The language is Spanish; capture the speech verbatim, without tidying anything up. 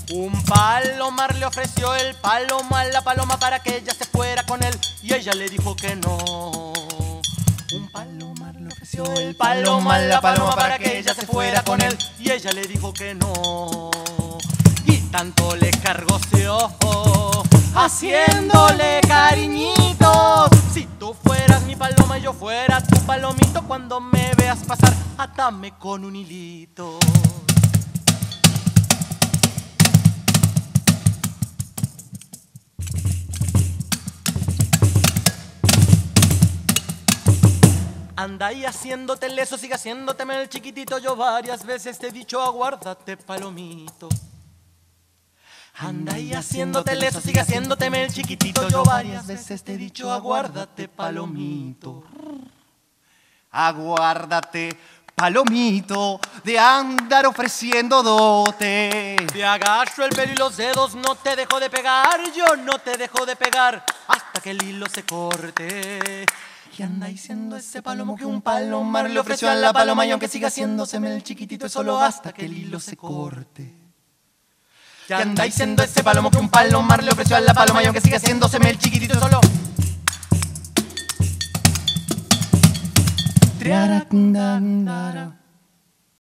Un palomar le ofreció el paloma a la paloma para que ella se fuera con él y ella le dijo que no. Un palomar le ofreció el paloma a la paloma para que ella se fuera con él y ella le dijo que no. Y tanto le cargó ese ojo, haciéndole cariñitos. Si tú fueras mi paloma y yo fuera tu palomito, cuando me veas pasar, atame con un hilito. Anda ahí haciéndote leso, sigue haciéndoteme el chiquitito. Yo varias veces te he dicho aguárdate, palomito. Anda ahí haciéndote leso, sigue haciéndoteme el chiquitito. Yo varias veces te he dicho aguárdate, palomito. Aguárdate, palomito, de andar ofreciendo dote. Te agacho el pelo y los dedos, no te dejo de pegar. Yo no te dejo de pegar hasta que el hilo se corte. Y anda diciendo ese palomo que un palomar le ofreció a la paloma, y aunque siga haciéndoseme el chiquitito es solo hasta que el hilo se corte. Y anda diciendo ese palomo que un palomar le ofreció a la paloma, y aunque siga haciéndoseme el chiquitito es solo. Triaracundandara.